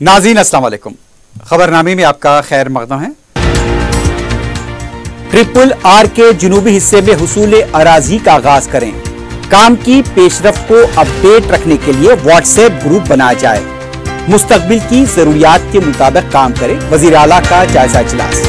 नाज़रीन अस्सलाम वालेकुम। खबरनामे में आपका खैर मक़दम है। ट्रिपल आर के जुनूबी हिस्से में हुसूल अराजी का आगाज करें। काम की पेशरफ्त को अपडेट रखने के लिए व्हाट्सएप ग्रुप बनाया जाए। मुस्तकबिल की जरूरियात के मुताबिक काम करें। वज़ीर आला का जायजा इजलास।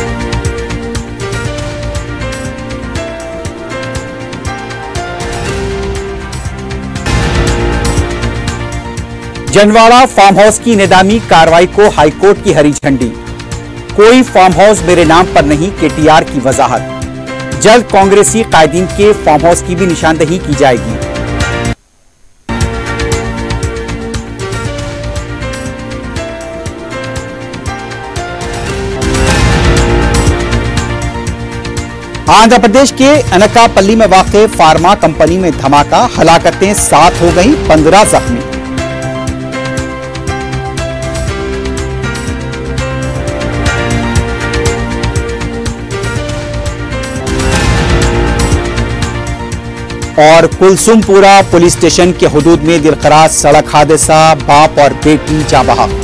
जनवाड़ा फार्म हाउस की निदामी कार्रवाई को हाईकोर्ट की हरी झंडी। कोई फार्म हाउस मेरे नाम पर नहीं, केटीआर की वजाहत। जल्द कांग्रेसी कायदीन के फार्म हाउस की भी निशानदही की जाएगी। आंध्र प्रदेश के अनकापल्ली में वाक़े फार्मा कंपनी में धमाका, हलाकतें 7 हो गई, 15 जख्मी। और कुलसुमपुरा पुलिस स्टेशन के हुदूद में दिलखराज सड़क हादसा, बाप और बेटी जाँ बहक।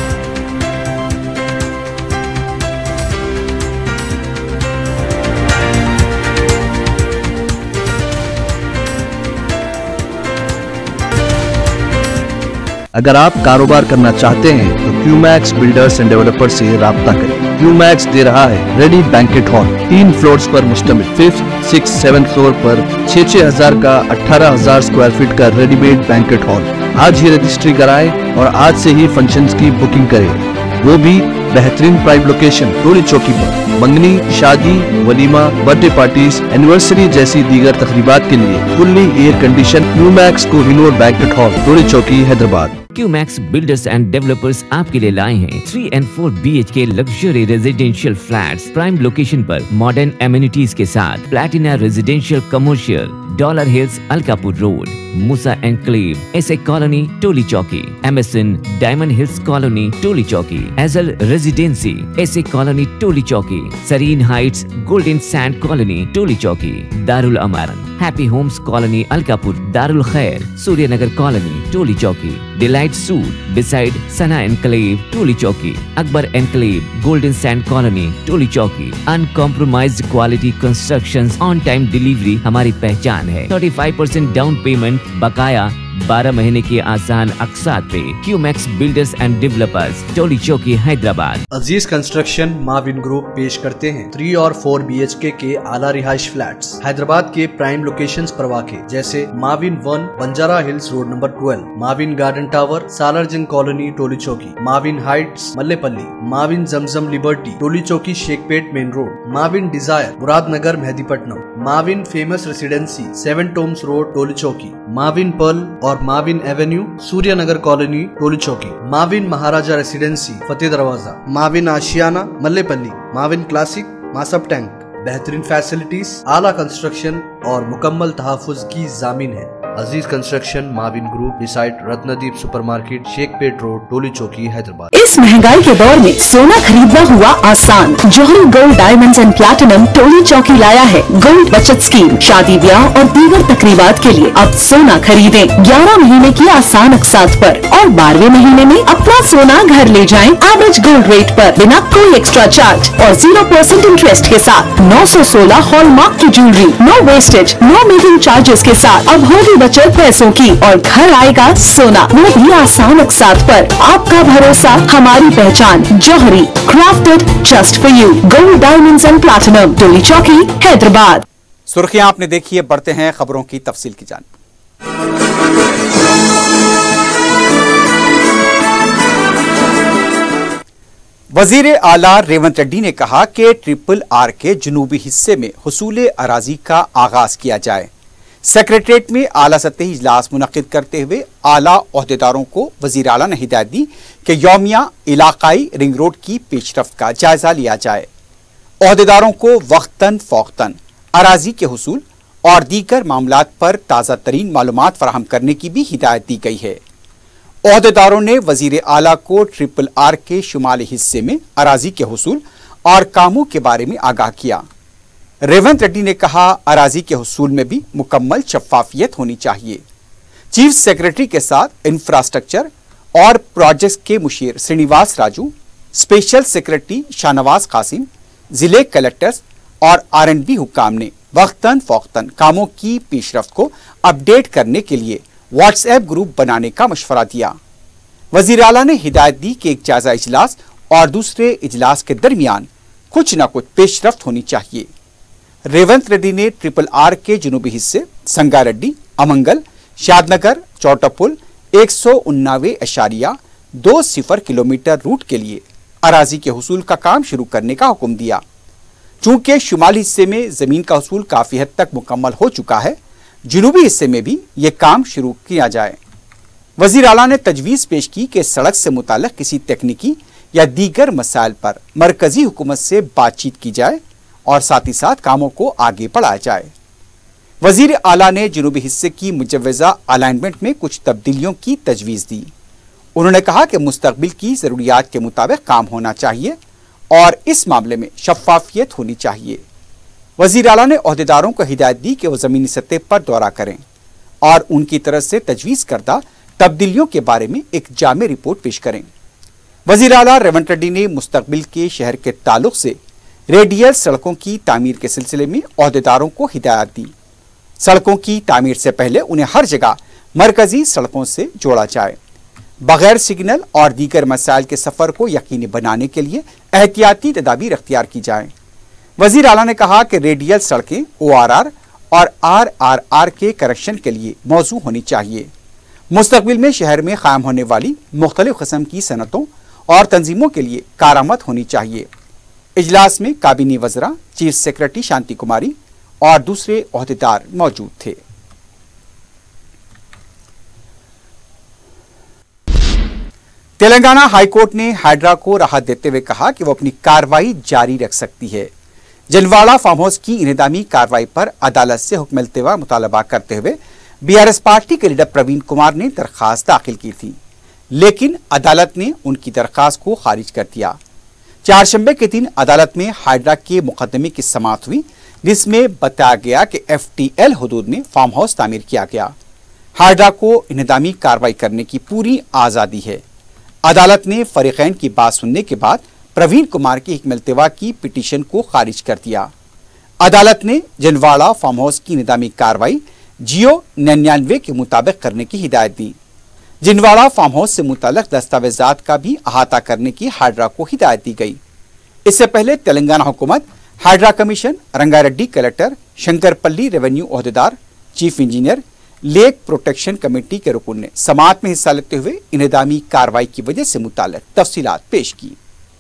अगर आप कारोबार करना चाहते हैं तो क्यूमैक्स बिल्डर्स एंड डेवलपर्स से राब्ता करें। क्यूमैक्स दे रहा है रेडी बैंकेट हॉल, 3 फ्लोर्स पर मुश्तमिल। 5th, 6th, 7th फ्लोर पर 6-6 हजार का 18,000 स्क्वायर फीट का रेडीमेड बैंकेट हॉल। आज ही रजिस्ट्री कराएं और आज से ही फंक्शंस की बुकिंग करें, वो भी बेहतरीन प्राइम लोकेशन टोली चौकी पर। मंगनी, शादी, वलीमा, बर्थडे पार्टीज, एनिवर्सरी जैसी दीगर तकरीबात के लिए fully air condition Qmax Kohinoor banquet hall, Toli Chowki, Hyderabad. Qmax builders and developers आपके लिए लाए हैं 3 and 4 BHK luxury residential flats prime location पर मॉडर्न एमिनिटीज के साथ। Platina residential commercial, dollar hills, Alkapur road, Moosa enclave, SA colony, Toli Chowki, MSN diamond hills colony, Toli Chowki, एजल residency, SA colony, Toli Chowki, Sareen heights, golden sand colony, Toli Chowki, Darul Amaran, happy homes colony, Alkapur, Darul Khair, Suryanagar colony, Toli Chowki, delight suite beside Sana enclave, Toli Chowki, Akbar enclave, golden sand colony, Toli Chowki. Uncompromised quality constructions, on time delivery हमारी पहचान है। 35% down payment, बकाया 12 महीने की आसान अक़सात पे। Qmax builders and developers, Toli Chowki, Hyderabad. Aziz construction Mavin group पेश करते हैं 3 और 4 BHK के आला रिहाइश फ्लैट्स हैदराबाद के प्राइम लोकेशंस पर वाक़े, जैसे Mavin 1 Banjara hills road number 12, Mavin garden tower, Salarjung colony, Toli Chowki, Mavin heights, Mallepally, Mavin Zamzam liberty, Toli Chowki, Shaikpet main road, Mavin desire, Muradnagar, Mehdipatnam, Mavin famous residency, 7 Toms road, Toli Chowki, Mavin pearl और Mavin avenue, Suryanagar colony, Toli Chowki, Mavin Maharaja residency, Fateh Darwaza, Mavin Ashiana, Mallepally, Mavin classic, Masab tank. बेहतरीन फैसिलिटीज, आला कंस्ट्रक्शन और मुकम्मल तहफ़्फ़ुज़ की ज़ामीन है। Aziz construction Mavin group beside Ratnadeep supermarket, Shaikpet road, Toli Chowki, Hyderabad. इस महंगाई के दौर में सोना खरीदना हुआ आसान। Jauhari gold diamonds and platinum Toli Chowki लाया है गोल्ड बचत स्कीम। शादी ब्याह और दीगर तकरीबात के लिए अब सोना खरीदें 11 महीने की आसान अक़सात पर और 12वें महीने में अपना सोना घर ले जाएं एवरेज गोल्ड रेट पर, बिना कोई एक्स्ट्रा चार्ज और 0% इंटरेस्ट के साथ। 916 हॉलमार्क की jewellery, no wastage, no making charges के साथ। अब होगी बचत पैसों की और घर आएगा सोना, वो भी आसान अक़सात पर। आपका भरोसा, हमारी पहचान। Jauhari, crafted just for you, gold diamonds and platinum, Toli Chowki, Hyderabad. सुर्खियां आपने देखी है, बढ़ते हैं खबरों की तफसील की जानिब। वजीर आला रेवंत रेड्डी ने कहा कि ट्रिपल आर के जुनूबी हिस्से में हुसूल अराजी का आगाज किया जाए। सेक्रेटरीट में आला सतही इजलास मुनक्किद करते हुए आला ओहदेदारों को वजीर आला ने हिदायत दी कि यौमिया इलाकाई रिंग रोड की पेशरफ्त का जायजा लिया जाए। ओहदेदारों को वक्तन फ़ौक्तन अराजी के हुसूल और दीगर मामलात पर ताज़ा तरीन मालूमात फराहम करने की भी हिदायत दी गई है। ओहदेदारों ने वजीर आला को ट्रिपल आर के शुमाली हिस्से में अराजी के हुसूल और कामों के बारे में आगाह किया। रेवंत रेड्डी ने कहा, अराजी के हुसूल में भी मुकम्मल शफाफियत होनी चाहिए। चीफ सेक्रेटरी के साथ इंफ्रास्ट्रक्चर और प्रोजेक्ट्स के मुशीर श्रीनिवास राजू, स्पेशल सेक्रेटरी शाहनवाज कासिम, जिले कलेक्टर्स और R&B हुक्काम ने वक्तन फौक्तन कामों की पेशरफ्त को अपडेट करने के लिए व्हाट्सएप ग्रुप बनाने का मशवरा दिया। वजीर आला ने हिदायत दी कि एक जायजा इजलास और दूसरे इजलास के दरमियान कुछ न कुछ पेशरफ्त होनी चाहिए। रेवंत रेड्डी ने RRR के जुनूबी हिस्से संगारेड्डी, अमंगल, शादनगर, चौटापुल 189.20 किलोमीटर रूट के लिए अराजी के हुसूल का काम शुरू करने का हुक्म दिया। चूंकि शुमाली हिस्से में जमीन का हुसूल काफी हद तक मुकम्मल हो चुका है, जुनूबी हिस्से में भी ये काम शुरू किया जाए। वजीर आला ने तजवीज़ पेश की कि सड़क से मुताल्लिक़ किसी तकनीकी या दीगर मसाइल पर मरकजी हुकूमत से बातचीत की जाए और साथ ही साथ कामों को आगे बढ़ाया जाए। वजीर आला ने जुनूबी हिस्से की मुजव्वज़ा अलाइनमेंट में कुछ तब्दीलियों की तजवीज़ दी। उन्होंने कहा कि मुस्तकबिल की ज़रूरियात के मुताबिक काम होना चाहिए और इस मामले में शफाफियत होनी चाहिए। वजीर आला ने ओहदेदारों को हिदायत दी कि वो ज़मीनी सतह पर दौरा करें और उनकी तरफ से तजवीज़ करदा तब्दीलियों के बारे में एक जामे रिपोर्ट पेश करें। वजीर आला रेवंत रेड्डी ने मुस्तकबिल के शहर के ताल्लुक से रेडियल सड़कों की तामीर के सिलसिले में ओहदेदारों को हिदायत दी। सड़कों की तामीर से पहले उन्हें हर जगह मरकजी सड़कों से जोड़ा जाए। बगैर सिग्नल और दीगर मसाइल के सफर को यकीनी बनाने के लिए एहतियाती तदाबीर अख्तियार की जाए। वजीर आला ने कहा कि रेडियल सड़कें ORR और RRR के करेक्शन के लिए मौजू होनी चाहिए। मुस्तकबिल में शहर में कायम होने वाली मुख्तलिफ किस्म की सनतों और तंजीमों के लिए कारामद होनी चाहिए। इजलास में काबीनी वज़रा, चीफ सेक्रेटरी शांति कुमारी और दूसरे ओहदेदार मौजूद थे। तेलंगाना हाईकोर्ट ने हाइड्रा को राहत देते हुए कहा कि वो अपनी कार्रवाई जारी रख सकती है। जनवाड़ा फार्म हाउस की इनेदामी कार्रवाई पर अदालत से हुक्म मिलते हुए मुतालबा करते हुए BRS पार्टी के लीडर प्रवीण कुमार ने दरखास्त दाखिल की थी, लेकिन अदालत ने उनकी दरखास्त को खारिज कर दिया। चारशंबे के दिन अदालत में हाइड्रा के मुकदमे की समाअत हुई, जिसमें बताया गया कि FTL हुदूद में फार्म हाउस तामीर किया गया। हाइड्रा को इनेदामी कार्रवाई करने की पूरी आज़ादी है। अदालत ने फरीकैन की बात सुनने के बाद प्रवीण कुमार की हिकमतवा की पिटीशन को खारिज कर दिया। अदालत ने जनवाड़ा फार्म हाउस की इनेदामी कार्रवाई जियो 99 के मुताबिक करने की हिदायत दी। जिनवाड़ा फार्म हाउस से मुताल्लिक दस्तावेजात का भी अहाता करने की हाइड्रा को हिदायत दी गई। इससे पहले तेलंगाना हुकूमत, Hydraa commission, Rangareddy collector, Shankarpally revenue ओहदेदार, chief engineer, lake protection committee के रुकन ने समाअत में हिस्सा लेते हुए इनेदामी कार्रवाई की वजह से मुताल्लिक तफसीलात पेश की।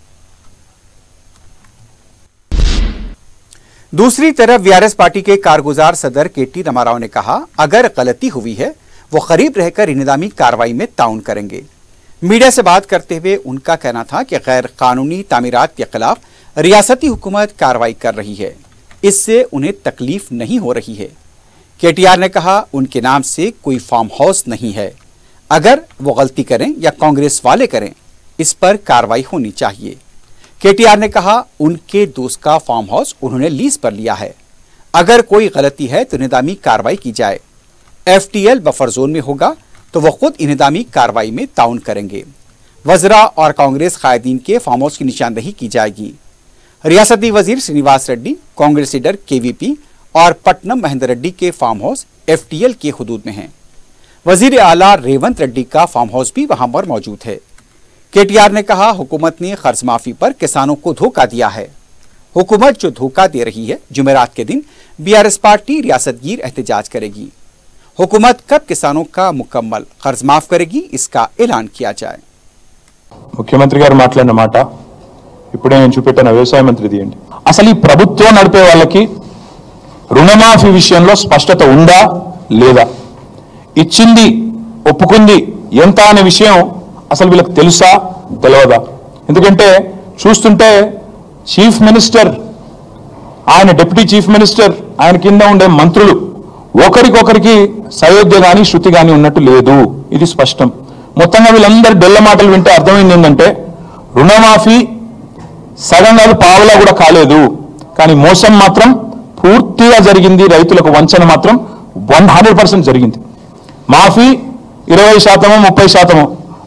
दूसरी तरफ BRS पार्टी के कारगुजार सदर KT रामाराव ने कहा, अगर गलती हुई है वो करीब रहकर इनेदामी कार्रवाई में ताउन करेंगे। मीडिया से बात करते हुए उनका कहना था कि गैर कानूनी तामीरात के खिलाफ रियासती हुकूमत कार्रवाई कर रही है, इससे उन्हें तकलीफ नहीं हो रही है। KTR ने कहा, उनके नाम से कोई फार्म हाउस नहीं है। अगर वो गलती करें या कांग्रेस वाले करें, इस पर कार्रवाई होनी चाहिए। KTR ने कहा, उनके दोस्त का फार्म हाउस उन्होंने लीज पर लिया है। अगर कोई गलती है तो इनेदामी कार्रवाई की जाए। FTL बफर जोन में होगा तो वह खुद इनेदामी कार्रवाई में ताउन करेंगे। वज़रा और कांग्रेस कायदीन के फार्म हाउस की निशानदही की जाएगी। रियासती वजीर श्रीनिवास रेड्डी, कांग्रेस लीडर KVP और पट्टनम महेंद्र रेड्डी के फार्म हाउस FTL के हुदूद में हैं। वजीर आला रेवंत रेड्डी का फार्म हाउस भी वहां पर मौजूद है। KTR ने कहा, हुकूमत ने कर्ज माफी पर किसानों को धोखा दिया है। हुकूमत जो धोखा दे रही है, जुमेरात के दिन BRS पार्टी रियासतगीर एहतजाज करेगी। हुकूमत कब किसानों का मुकम्मल कर्ज माफ करेगी, इसका ऐलान किया जाए। ముఖ్యమంత్రి గారు మాట్లాడిన మాట ఇప్పుడే నేను చూపెట్టిన వ్యవసాయ మంత్రి తీయండి. అసలు ఈ ప్రభుత్వం నడిపే వాళ్ళకి రుణమాఫీ విషయంలో స్పష్టత ఉందా లేదా, ఇచ్చింది ఒప్పుకుంది ఎంత అనే విషయం అసలు వీళ్ళకి తెలుసా తెలియదా? ఎందుకంటే చూస్తుంటే చీఫ్ మినిస్టర్, ఆయన డిప్యూటీ చీఫ్ మినిస్టర్, ఆయన కింద ఉండే మంత్రులు ఒకరికొకరికి సయోధ్య గాని శృతి గాని ఉన్నట్టు లేదు. ఇది స్పష్టం. మొత్తంగా వీళ్ళందరూ డొల్ల మాటలు వింటే అర్థమైంది ఏంటంటే రుణమాఫీ సగం కాదు పావలా కూడా కాలేదు, కానీ మోసం మాత్రం పూర్తిగా జరిగింది. రైతులకు వంచన మాత్రం 100% జరిగింది. మాఫీ 20%, 30%,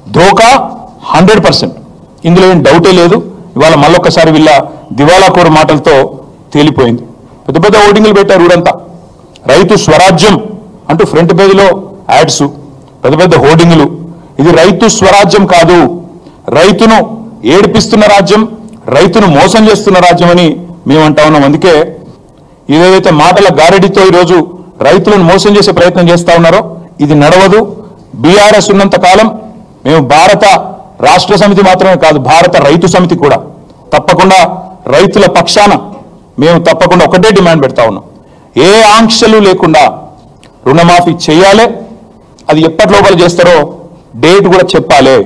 ధోకా 100%. ఇందులో ఏం డౌటే లేదు. ఇవాళ మళ్ళొక్కసారి వీళ్ళ దివాలా కోరు మాటలతో తేలిపోయింది. పెద్ద పెద్ద ఓటింగ్లు పెట్టారు ఊరంతా. రైతు స్వరాజ్యం అంటూ ఫ్రంట్ పేజీలో యాడ్స్, పెద్ద పెద్ద హోర్డింగ్లు. ఇది రైతు స్వరాజ్యం కాదు, రైతును ఏడిపిస్తున్న రాజ్యం, రైతును మోసం చేస్తున్న రాజ్యం అని మేము అంటా ఉన్నాం. అందుకే ఏదైతే మాటల గారడితో ఈరోజు రైతులను మోసం చేసే ప్రయత్నం చేస్తా ఉన్నారో ఇది నడవదు. బీఆర్ఎస్ ఉన్నంత కాలం మేము భారత రాష్ట్ర సమితి మాత్రమే కాదు, భారత రైతు సమితి కూడా తప్పకుండా రైతుల పక్షాన మేము తప్పకుండా ఒకటే డిమాండ్ పెడతా ఉన్నాం. ఏ ఆంక్షలు లేకుండా రుణమాఫీ చేయాలి. అది ఎప్పటి లోపల చేస్తారో डेट కూడా చెప్పాలి.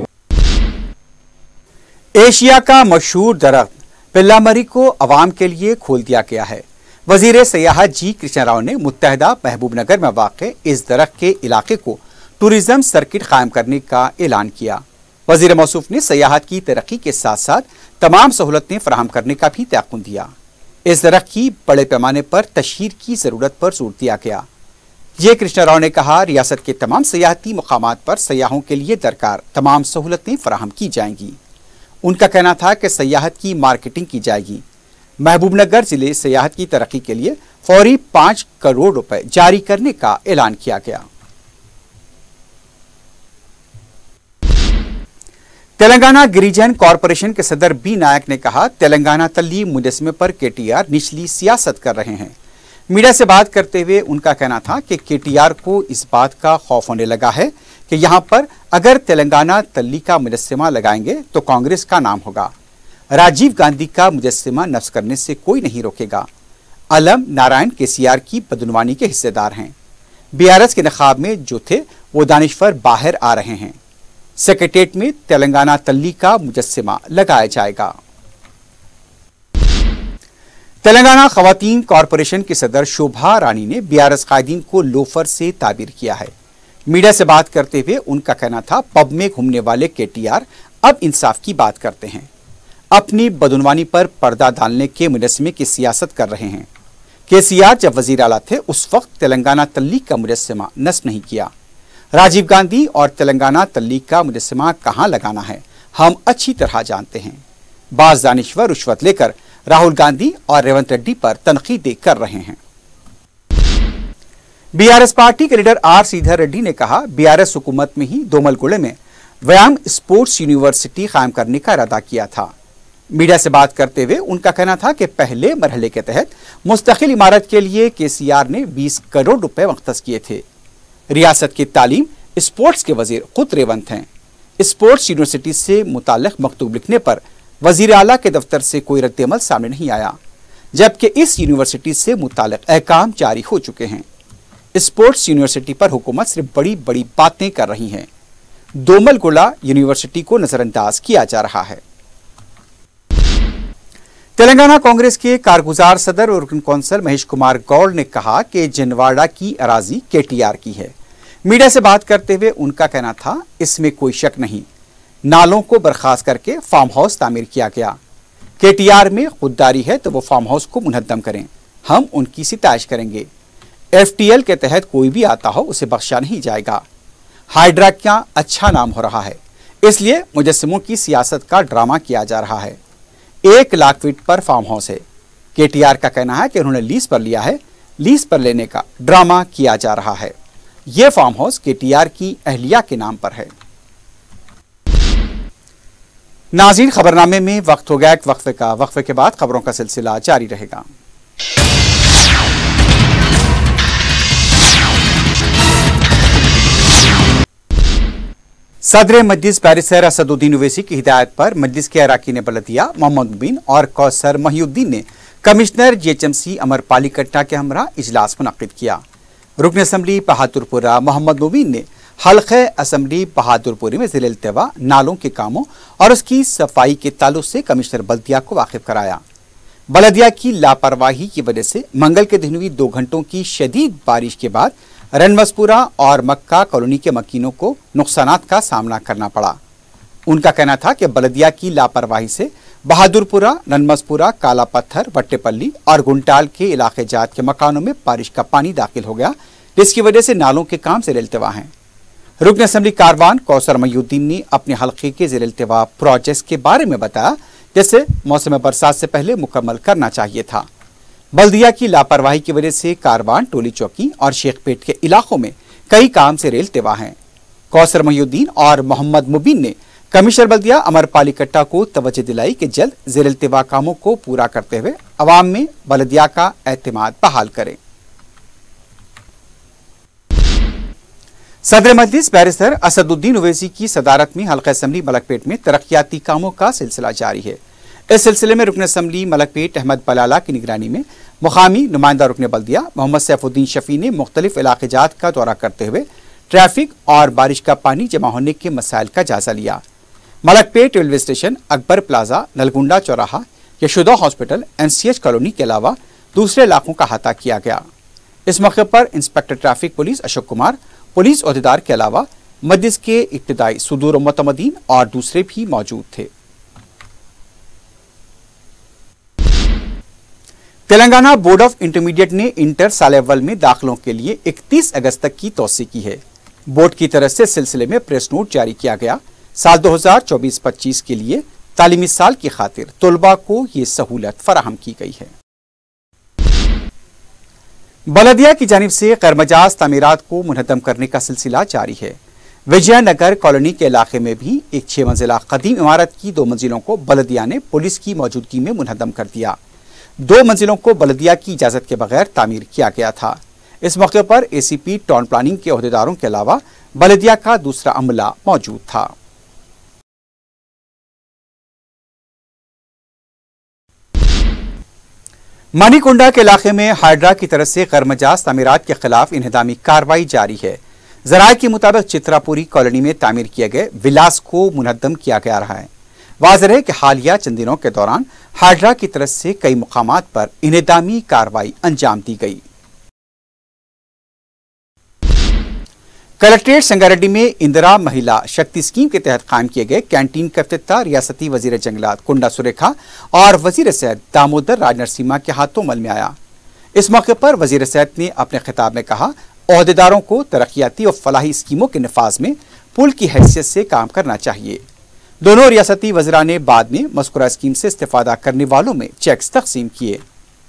एशिया का मशहूर दरख्त पिल्लामरी को अवाम के लिए खोल दिया गया है। वजीर सयाहत जी कृष्णा राव ने मुत्तहदा महबूबनगर में वाक़े इस दरख्त के इलाके को टूरिज्म सर्किट कायम करने का ऐलान किया। वजीर मौसूफ ने सयाहत की तरक्की के साथ साथ तमाम सहूलतें फराहम करने का भी तयक़ुन दिया। इस दरख्त की बड़े पैमाने पर तशहीर की ज़रूरत पर जोर दिया गया। ये कृष्णा राव ने कहा, रियासत के तमाम सयाहती मुकामात पर सयाहों के लिए दरकार तमाम सहूलतें फराहम की जाएंगी। उनका कहना था कि सयाहत की मार्केटिंग की जाएगी। महबूबनगर जिले सयाहत की तरक्की के लिए फौरी 5 करोड़ रुपए जारी करने का ऐलान किया गया। तेलंगाना गिरिजन कॉरपोरेशन के सदर बी नायक ने कहा, तेलंगाना तल्ली मुजस्समे पर केटीआर निचली सियासत कर रहे हैं। मीडिया से बात करते हुए उनका कहना था कि केटीआर को इस बात का खौफ होने लगा है कि यहां पर अगर तेलंगाना तल्ली का मुजस्समा लगाएंगे तो कांग्रेस का नाम होगा। राजीव गांधी का मुजस्समा नस्ब करने से कोई नहीं रोकेगा। अलम नारायण केसीआर की बदनवानी के हिस्सेदार हैं। बीआरएस के नखाब में जो थे वो दानिश्वर बाहर आ रहे हैं। सेक्रेटेरिएट में तेलंगाना तल्ली का मुजस्समा लगाया जाएगा। तेलंगाना खवातीन कॉरपोरेशन की सदर शोभा रानी ने बीआरएस कायदीन को लोफर से ताबीर किया है। मीडिया से बात करते हुए उनका कहना था, पब में घूमने वाले केटीआर अब इंसाफ की बात करते हैं। अपनी बदनवानी पर पर्दा डालने के मुजस्समे की सियासत कर रहे हैं। केसीआर जब वजीर आला थे उस वक्त तेलंगाना तल्ली का मुजस्समा नस्ब नहीं किया। राजीव गांधी और तेलंगाना तल्ली का मुजस्समा कहां लगाना है हम अच्छी तरह जानते हैं। बाज दानिश्वर रिश्वत लेकर राहुल गांधी और रेवंत रेड्डी पर तनकीदें कर रहे हैं। बीआरएस पार्टी के लीडर आर श्रीधर रेड्डी ने कहा, बीआरएस हुकूमत में ही दोमलगुड़े में व्यायाम स्पोर्ट्स यूनिवर्सिटी कायम करने का इरादा किया था। मीडिया से बात करते हुए उनका कहना था कि पहले मरहले के तहत मुस्तकिल इमारत के लिए केसीआर ने 20 करोड़ रुपए मुख्तस किए थे। रियासत की तालीम स्पोर्ट्स के वजीर खुद रेवंत हैं। स्पोर्ट्स यूनिवर्सिटी से मुताल्लिक मकतूब लिखने पर वजीर आला के दफ्तर से कोई रद्दअमल सामने नहीं आया, जबकि इस यूनिवर्सिटी से मुताल्लिक अहकाम जारी हो चुके हैं। स्पोर्ट्स यूनिवर्सिटी पर हुकूमत सिर्फ बड़ी बड़ी बातें कर रही है। दोमलगुड़ा यूनिवर्सिटी को नजरअंदाज किया जा रहा है। तेलंगाना कांग्रेस के कारगुजार सदर और रुकन कौंसल महेश कुमार गौड़ ने कहा कि जिनवाड़ा की अराजी केटीआर की है। मीडिया से बात करते हुए उनका कहना था, इसमें कोई शक नहीं, नालों को बर्खास्त करके फार्म हाउस तामीर किया गया। केटीआर में खुददारी है तो वो फार्म हाउस को मुनहद्दम करें, हम उनकी सिताइश करेंगे। एफटीएल के तहत कोई भी आता हो उसे बख्शा नहीं जाएगा। हाइड्रा का अच्छा नाम हो रहा है, इसलिए मुजस्समों की सियासत का ड्रामा किया जा रहा है। 1 लाख फीट पर फार्म हाउस है। केटीआर का कहना है कि उन्होंने लीज पर लिया है, लीज पर लेने का ड्रामा किया जा रहा है। यह फार्म हाउस केटीआर की अहलिया के नाम पर है। नाज़रीन, खबरनामे में वक्त हो गया एक वक्फे का। वक्फे के बाद खबरों का सिलसिला जारी रहेगा। सदर मजलिस बैरिस्टर असदुद्दीन ओवैसी की हिदायत पर मजलिस के अराकीन बलदिया मोहम्मद मुबीन और कौसर महिउद्दीन ने कमिश्नर जीएचएमसी अमरपाली कट्टा के हमरा इजलास मुनक्किद किया। रुकन असम्बली बहादुरपुरा मोहम्मद मुबीन ने हल्क़े असम्बली बहादुरपुरी में ज़िले इल्तिवा नालों के कामों और उसकी सफाई के ताल्लुक से कमिश्नर बल्दिया को वाकिफ कराया। बलदिया की लापरवाही की वजह से मंगल के दिन हुई 2 घंटों की शदीद बारिश के बाद रनमसपुरा और मक्का कॉलोनी के मकीनों को नुकसानात का सामना करना पड़ा। उनका कहना था कि बलदिया की लापरवाही से बहादुरपुरा, रनमसपुरा, काला पत्थर, वट्टेपल्ली और गुंटाल के इलाके जात के मकानों में बारिश का पानी दाखिल हो गया, जिसकी वजह से नालों के काम से इल्तिवा हैं। रुकन असम्बली कारवान कौसर मयूद्दीन ने अपने हल्के के ज़ेर इल्तिवा प्रोजेक्ट्स के बारे में बताया, जिसे मौसम बरसात से पहले मुकम्मल करना चाहिए था। बल्दिया की लापरवाही की वजह से कारवान, टोली चौकी और शेखपेट के इलाकों में कई काम से रेलतिवा हैं। कौसर मयूद्दीन और मोहम्मद मुबीन ने कमिश्नर बल्दिया अमरपाली कट्टा को तवज्जो दिलाई कि जल्द ज़ेर इल्तिवा कामों को पूरा करते हुए अवाम में बल्दिया का एतमाद बहाल करें। सदर मजलिस बैरिस्टर असदुद्दीन ओवैसी की सदारत में हल्का असम्बली मलकपेट में तरक्याती कामों का सिलसिला जारी है। इस सिलसिले में रुकन असम्बली मलकपेट अहमद बलाला की निगरानी में मुकामी नुमाइंदा रुकन बल्दिया मोहम्मद सैफुद्दीन शफी ने मुख्तलिफ इलाक़ाजात का दौरा करते हुए ट्रैफिक और बारिश का पानी जमा होने के मसाइल का जायजा लिया। Malakpet railway station, Akbar plaza, Nalgonda चौराहा, यशोदा हॉस्पिटल, NCH कॉलोनी के अलावा दूसरे इलाकों का अहाता किया गया। इस मौके पर inspector traffic police Ashok Kumar, police ओहदेदार के अलावा मजलिस के इब्तिदाई सुदूर मुतमदीन और दूसरे भी मौजूद थे। तेलंगाना बोर्ड ऑफ इंटरमीडिएट ने इंटर साल अव्वल में दाखिलों के लिए 31 अगस्त तक की तौसी की है। बोर्ड की तरफ से सिलसिले में प्रेस नोट जारी किया गया। साल 2024-25 के लिए तालीमी साल की खातिर तलबा को ये सहूलत फराहम की गई है। बलदिया की जानिब से गैरमजाज तामीरात को मुनहदम करने का सिलसिला जारी है। विजयनगर कॉलोनी के इलाके में भी एक 6 मंजिला कदीम इमारत की 2 मंजिलों को बलदिया ने पुलिस की मौजूदगी में मुनहदम कर दिया। 2 मंजिलों को बलदिया की इजाजत के बगैर तामीर किया गया था। इस मौके पर ACP टाउन प्लानिंग के ओहदेदारों के अलावा बलदिया का दूसरा अमला मौजूद था। मानीकुंडा के इलाके में हाइड्रा की तरफ से गैरमजाज तामीरात के खिलाफ इन्हदामी कार्रवाई जारी है। जराये के मुताबिक चित्रापुरी कॉलोनी में तामीर किए गए विलास को मुनहदम किया गया रहा है। वाज़ेह है कि हालिया चंद दिनों के दौरान हाइड्रा की तरफ से कई मुकामात पर इन्हदामी कार्रवाई अंजाम दी गई। कलेक्ट्रेट संगारेड्डी में इंदिरा महिला शक्ति स्कीम के तहत कायम किए गए कैंटीन का इफ्तिताह रियासती वजीर जंगलात कुंडा सुरेखा और वजीर सेहत दामोदर राज नरसिम्हा के हाथों अमल में आया। इस मौके पर वजीर सेहत ने अपने खिताब में कहा, ओहदेदारों को तरक्याती और फलाही स्कीमों के नफाज में पुल की हैसियत से काम करना चाहिए। दोनों रियासती वज़रा ने बाद में मज़कूरा स्कीम से इस्तेफादा करने वालों में चेक्स तकसीम किए।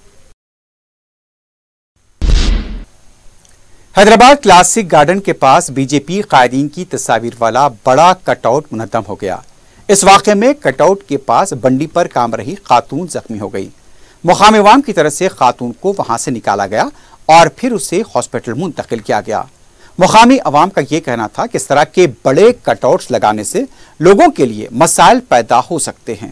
हैदराबाद क्लासिक गार्डन के पास बीजेपी कायदीन की तस्वीर वाला बड़ा कटआउट मुनहदम हो गया। इस वाक़े में कटआउट के पास बंडी पर काम रही खातून जख्मी हो गई। मुकामी अवाम की तरफ से खातून को वहां से निकाला गया और फिर उसे हॉस्पिटल मुंतकिल किया गया। मुकामी अवाम का यह कहना था कि इस तरह के बड़े कटआउट्स लगाने से लोगों के लिए मसाइल पैदा हो सकते हैं।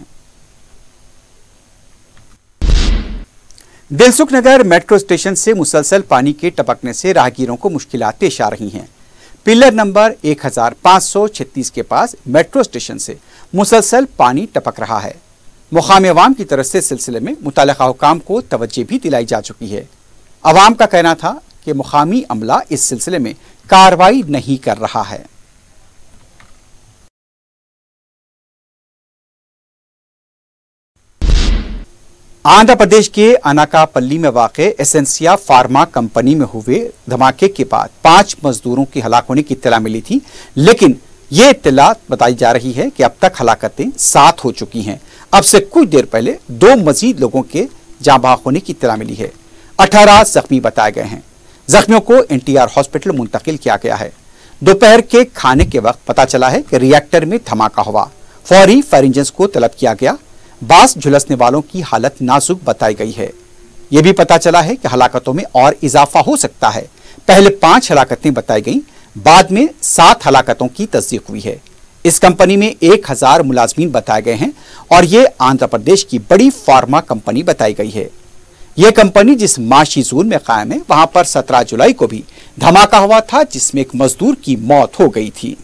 दिलसुख नगर मेट्रो स्टेशन से मुसलसल पानी के टपकने से राहगीरों को मुश्किलात पेश आ रही हैं। पिलर नंबर 1536 के पास मेट्रो स्टेशन से मुसलसल पानी टपक रहा है। मुकामी अवाम की तरफ से सिलसिले में मुतल्लिका हुकाम को तवज्जो भी दिलाई जा चुकी है। अवाम का कहना था कि मुकामी अमला इस सिलसिले में कार्रवाई नहीं कर रहा है। आंध्र प्रदेश के अनाकापल्ली में वाक़ एसेंसिया फार्मा कंपनी में हुए धमाके के बाद 5 मजदूरों की हलाक होने की इत्तला मिली थी, लेकिन ये इत्तला बताई जा रही है कि अब तक हलाकतें 7 हो चुकी हैं। अब से कुछ देर पहले 2 मजीद लोगों के जाँ बहक होने की इत्तला मिली है। 18 जख्मी बताए गए हैं। जख्मियों को NTR हॉस्पिटल मुंतकिल किया गया है। दोपहर के खाने के वक्त पता चला है कि रिएक्टर में धमाका हुआ। फौरी फायर इंजन को तलब किया गया। बास झुलसने वालों की हालत नाजुक बताई गई है। यह भी पता चला है कि हलाकतों में और इजाफा हो सकता है। पहले 5 हलाकतें बताई गईं, बाद में 7 हलाकतों की तस्दीक हुई है। इस कंपनी में 1000 मुलाजमीन बताए गए हैं और ये आंध्र प्रदेश की बड़ी फार्मा कंपनी बताई गई है। यह कंपनी जिस माशी जोन में कायम है, वहां पर 17 जुलाई को भी धमाका हुआ था, जिसमें एक मजदूर की मौत हो गई थी।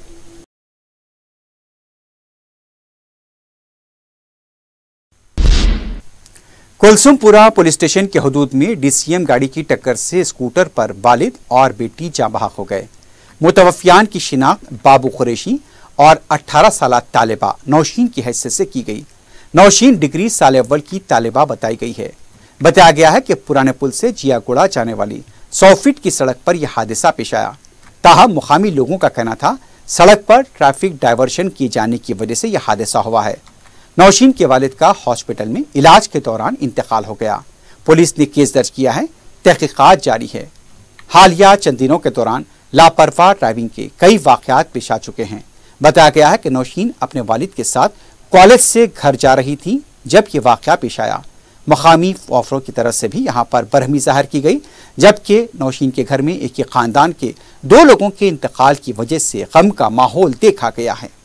कुलसुमपुरा पुलिस स्टेशन के हदूद में DCM गाड़ी की टक्कर से स्कूटर पर वालिद और बेटी जाँ बहक हो गए। मुतवफ़ियान की शिनाख्त बाबू कुरैशी और 18 साल तालिबा नौशीन की हैसियत से की गई। नौशीन डिग्री साल अव्वल की तालिबा बताई गई है। बताया गया है कि पुराने पुल से जियागुड़ा जाने वाली 100 फीट की सड़क पर यह हादसा पेश आया। ताहम मुकामी लोगों का कहना था सड़क पर ट्रैफिक डायवर्शन किए जाने की वजह से यह हादसा हुआ है। नौशीन के वालिद का हॉस्पिटल में इलाज के दौरान इंतकाल हो गया। पुलिस ने केस दर्ज किया है, तहकीकात जारी है। हालिया चंद दिनों के दौरान लापरवाह ड्राइविंग के कई वाकयात पेश आ चुके हैं। बताया गया है कि नौशीन अपने वालिद के साथ कॉलेज से घर जा रही थी जब ये वाकया पेश आया। मकामी वफरों की तरफ से भी यहाँ पर बरहमी जाहिर की गई, जबकि नौशीन के घर में एक ही खानदान के 2 लोगों के इंतकाल की वजह से गम का माहौल देखा गया है।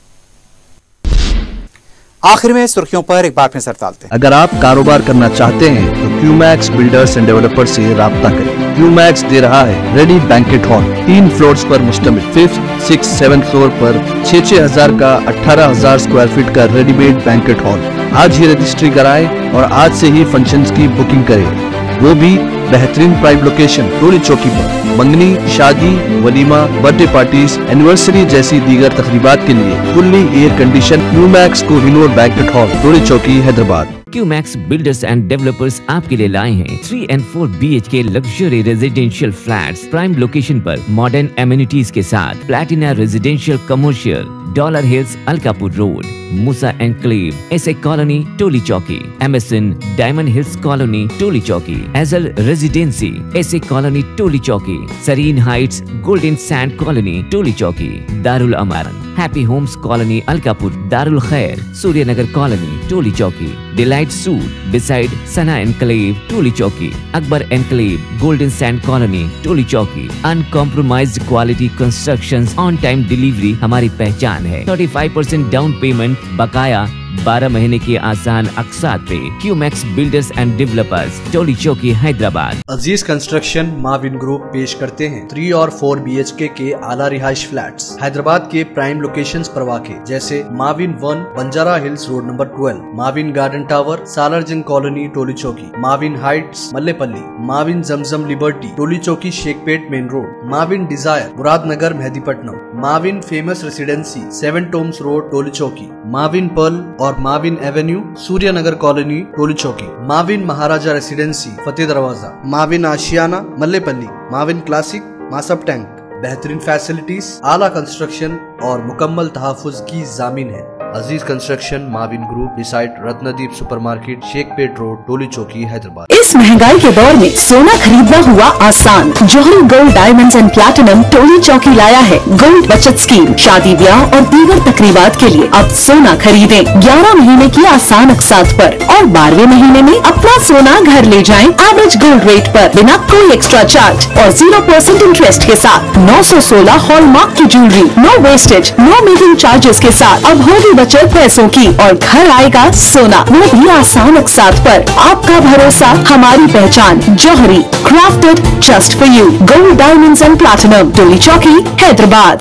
आखिर में सुर्खियों पर एक बार फिर नजर डालते हैं। अगर आप कारोबार करना चाहते हैं तो क्यूमैक्स बिल्डर्स एंड डेवलपर्स से राब्ता करें। क्यूमैक्स दे रहा है रेडी बैंकेट हॉल, 3 फ्लोर्स पर मुश्तमिल। 5th, 6th, 7th फ्लोर पर 6,000 का 18,000 स्क्वायर फीट का रेडीमेड बैंकेट हॉल। आज ही रजिस्ट्री कराएं और आज से ही फंक्शंस की बुकिंग करें, वो भी बेहतरीन प्राइम लोकेशन टोली चौकी पर। मंगनी, शादी, वलीमा, बर्थडे पार्टीज, एनिवर्सरी जैसी दीगर तकरीबात के लिए fully air condition Qmax Kohinoor banquet hall, Toli Chowki, Hyderabad. Qmax builders and developers आपके लिए लाए हैं 3 and 4 BHK luxury residential flats prime location पर मॉडर्न एमिनिटीज के साथ। Platina residential commercial, dollar hills, Alkapur road, Moosa enclave, SA colony, Toli Chowki, MSN diamond hills colony, Toli Chowki, एजल residency, SA colony, Toli Chowki, Sareen heights, golden sand colony, Toli Chowki, Darul Amaran, happy homes colony, Alkapur, Darul Khair, Suryanagar colony, Toli Chowki, delight suite beside Sana enclave, Toli Chowki, Akbar enclave, golden sand colony, Toli Chowki. Uncompromised quality constructions, on time delivery हमारी पहचान है। 35% down payment, बकाया 12 महीने की आसान अकसात पे। Qmax builders and developers, Toli Chowki, Hyderabad. Aziz construction Mavin group पेश करते हैं 3 और 4 BHK के आला रिहाइश फ्लैट्स हैदराबाद के प्राइम लोकेशंस पर वाक़े, जैसे Mavin 1 Banjara hills road number 12, Mavin garden tower, Salarjung colony, Toli Chowki, Mavin heights, Mallepally, Mavin Zamzam liberty, Toli Chowki, Shaikpet main road, Mavin desire, Muradnagar, Mehdipatnam, Mavin famous residency, 7 Toms road, Toli Chowki, Mavin pearl और Mavin avenue, Suryanagar colony, Toli Chowki, Mavin Maharaja residency, Fateh Darwaza, Mavin Ashiana, Mallepally, Mavin classic, Masab tank. बेहतरीन फैसिलिटीज, आला कंस्ट्रक्शन और मुकम्मल तहफ़्फ़ुज़ की जामीन है। Aziz construction Mavin group beside Ratnadeep supermarket, Shaikpet road, Toli Chowki, Hyderabad. इस महंगाई के दौर में सोना खरीदना हुआ आसान। Jauhari gold diamonds and platinum Toli Chowki लाया है गोल्ड बचत स्कीम। शादी ब्याह और दीगर तकरीबात के लिए अब सोना खरीदें 11 महीने की आसान अकसात पर और 12वें महीने में अपना सोना घर ले जाएं एवरेज गोल्ड रेट पर, बिना कोई एक्स्ट्रा चार्ज और 0% इंटरेस्ट के साथ। 916 हॉलमार्क की jewellery, no wastage, no making charges के साथ। अब होगी बचत पैसों की और घर आएगा सोना, वो भी आसान अकसात पर। आपका भरोसा, हमारी पहचान। Jauhari, crafted just for you. Gold diamonds and platinum, Toli Chowki, Hyderabad.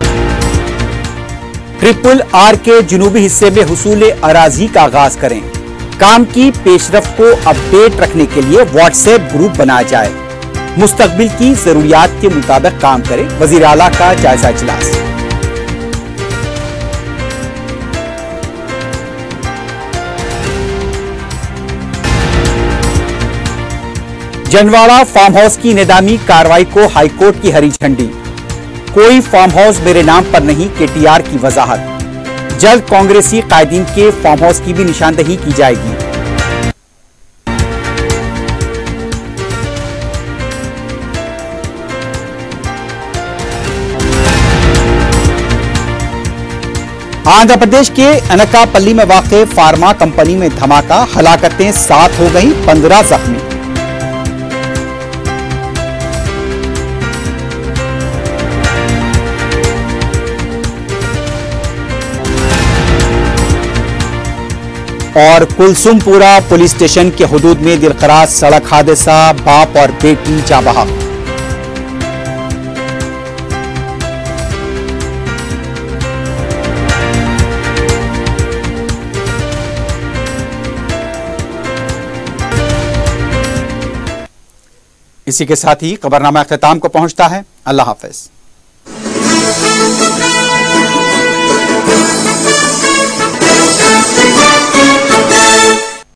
Triple R के जुनूबी हिस्से में हुसूल अराजी का आगाज करें। काम की पेशरफ्त को अपडेट रखने के लिए व्हाट्सएप ग्रुप बनाया जाए। मुस्तकबिल की जरूरियात के मुताबिक काम करे। वजीर आला का जायजा इजलास। जनवाड़ा फार्म हाउस की निदामी कार्रवाई को हाईकोर्ट की हरी झंडी। कोई फार्म हाउस मेरे नाम पर नहीं, केटीआर की वजाहत। जल्द कांग्रेसी कायदीन के फार्म हाउस की भी निशानदही की जाएगी। आंध्र प्रदेश के अनकापल्ली में वाक़े फार्मा कंपनी में धमाका, हलाकतें 7 हो गई, 15 जख्मी। और कुलसुमपुरा पुलिस स्टेशन के हुदूद में दिलखराज सड़क हादसा, बाप और बेटी जाँ बहक। इसी के साथ ही खबरनामा अख्ताम को पहुंचता है। अल्लाह हाफिज।